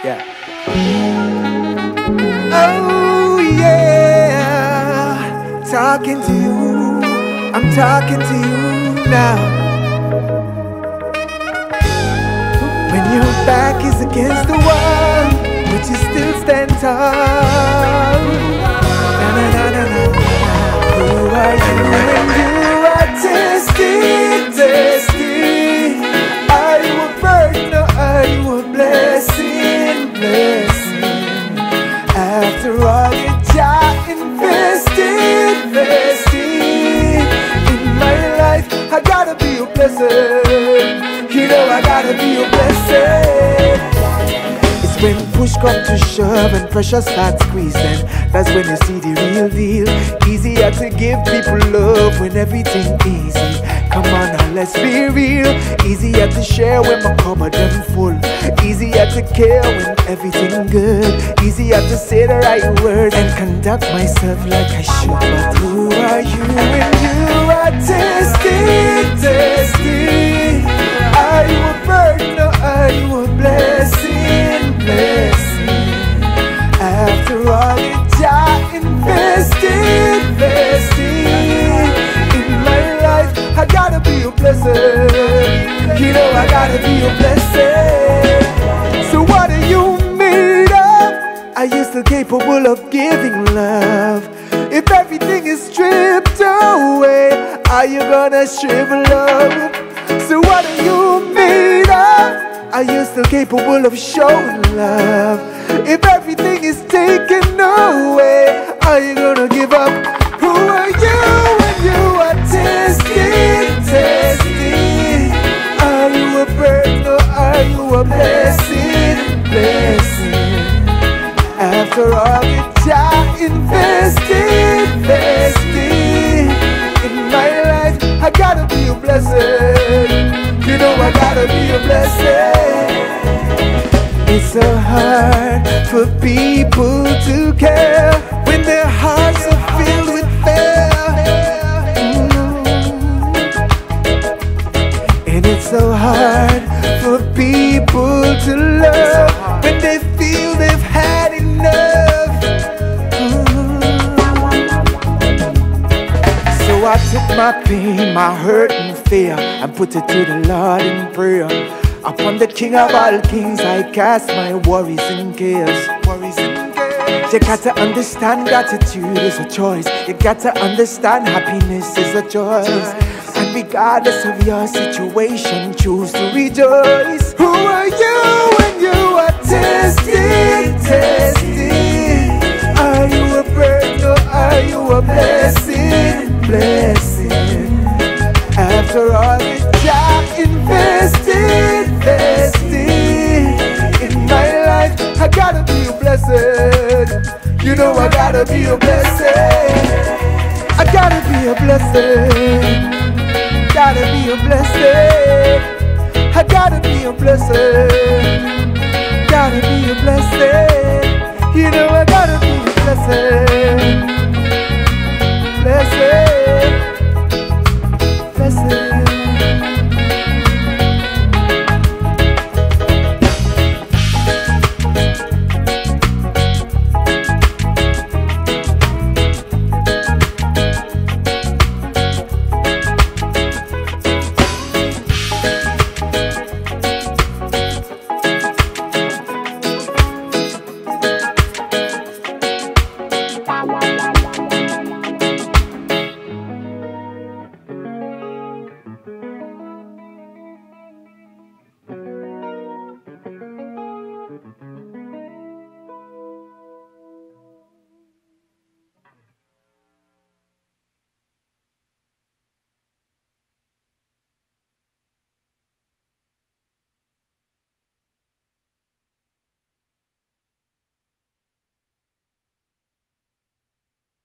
Yeah. Oh yeah, talking to you, I'm talking to you now. When your back is against the wall, but you still stand tall. Na na na na na. Who are you when you are tested, tested? Are you a burden or are you a blessing, blessing? After all you just invested, invested in my life, I gotta be a blessing. You know I gotta be a blessing. It's when push come to shove and pressure starts squeezing, that's when you see the real deal. Easier to give people love when everything easy. Come on now, let's be real. Easier to share when my cupboard them full. Easier to care when everything good. Easier to say the right words and conduct myself like I should. But who are you when you are tested, tested? Are you a burden or are you a blessing, blessing? After all you just invested, invested in my life, I gotta be a blessing. You know I gotta be a blessing. So what are you made of? Are you still capable of giving love? If everything is stripped away, are you gonna shrivel up? So what are you made of? Are you still capable of showing love? If everything is taken away, are you gonna give up? Who are you when you are tested, tested? Are you a burden or are you a blessing, blessing? After all you just invested, invested in my life, I gotta be a blessing. You know I gotta be a blessing. It's so hard for people to care when their hearts are filled with fear. And it's so hard for people to love when they feel they've had enough. So I took my pain, my hurt and fear, and put it to the Lord in prayer. Upon the King of all kings I cast my worries and cares. You got to understand gratitude is a choice. You got to understand happiness is a choice. And regardless of your situation, choose to rejoice. Who are you when you are tested, tested? Are you a burden or are you a blessing, blessing? After all you just invested, invested in my life, I gotta be a blessing. You know I gotta be a blessing. I gotta be a blessing. Gotta be a blessing. I gotta be a blessing.